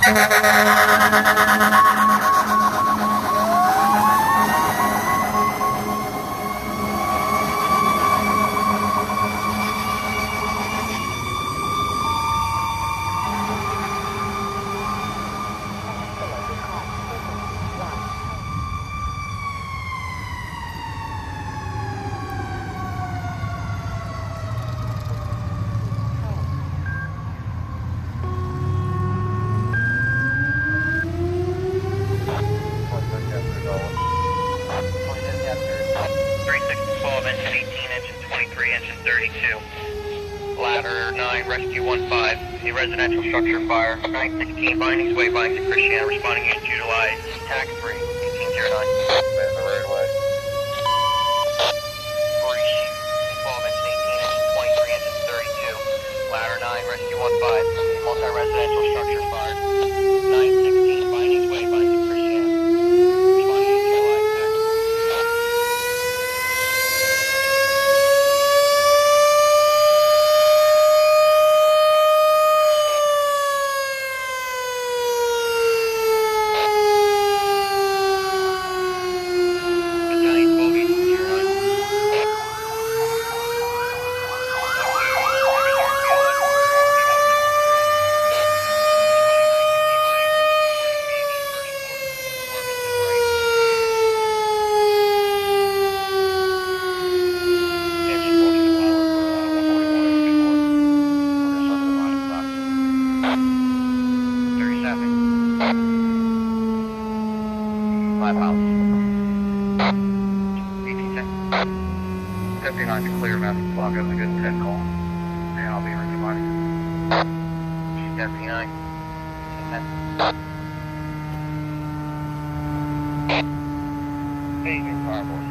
Ladder 9, Rescue 15, a residential structure fire. 916, bindings, wayfindings to Christiana, responding units utilize TAC 3, 1809. Man, the right way. 12 engine 18, engine 23, engine 32. Ladder 9, Rescue 15, multi-residential structure fire. 916, bindings, wayfindings to Christiana, responding units utilize TAC 3. On to clear message log as a good 10 call. And I'll be ringing money. Deputy 9. Hey, your car, boys.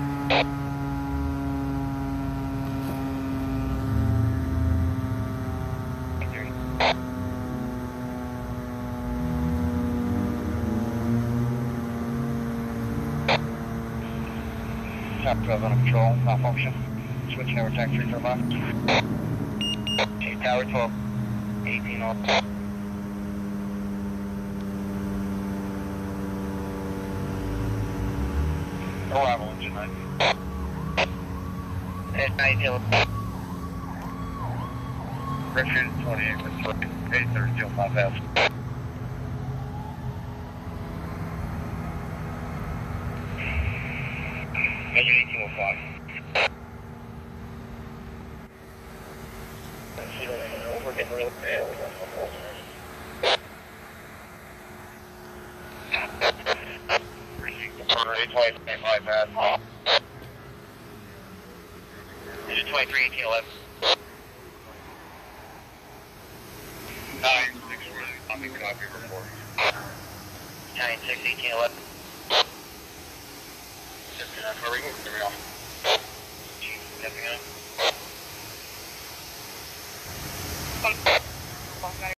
Top 12 under patrol, malfunction. Switching over tank 3 for left. Okay, Tower 12, 18 off. Arrival engine 9. And 9 Hill. Richard 28 with 830 Jill 5S. Engine 1805. We're getting real bad. Order 825 pad. Engine 23, 1811. 961, I'll make a copy report. 96, 1811. Hurry, there we go. Stepping on.